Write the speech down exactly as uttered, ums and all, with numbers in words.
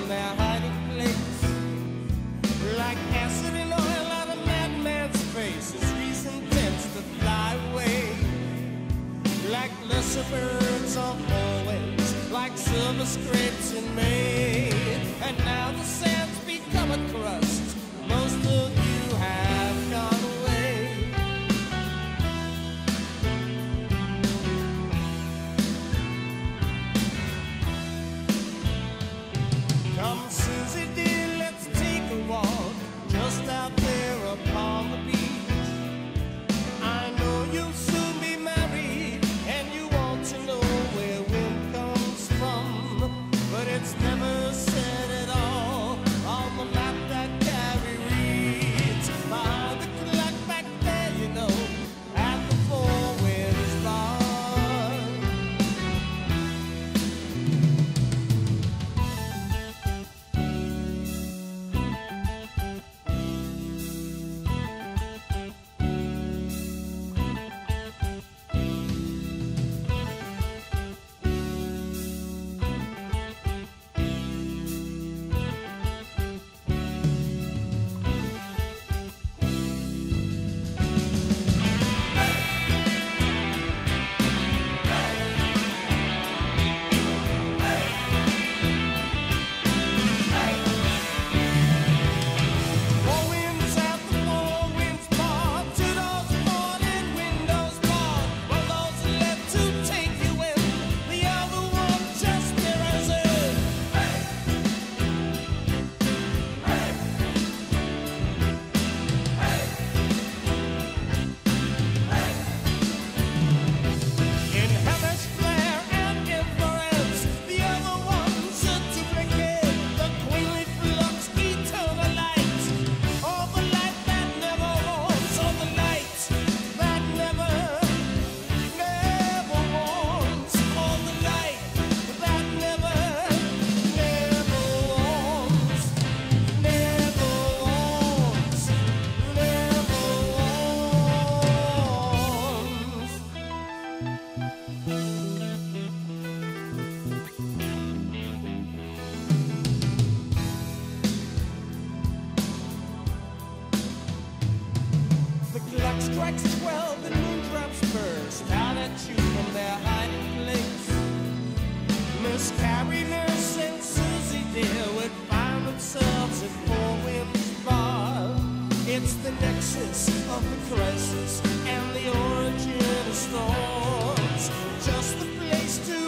from their hiding place. Like acid and oil on a madman's face, his reason tends to fly away. Like lesser birds are always, like silver scrapes in May. And now the sand's become a crust, most of you have gone away. Come Susie dear, let's take a walk, just out there upon the beach. I know you'll soon be married, and you want to know where wind comes from, but it's never said at all on the map that Gary reads. Behind the clock back there, you know, at the Four Winds Bar. Strikes twelve, the moon drops burst out at you from their hiding place. Miss Carrie, Nurse, and Susie dear would find themselves at Four Winds Bar. It's the nexus of the crisis and the origin of storms, just the place to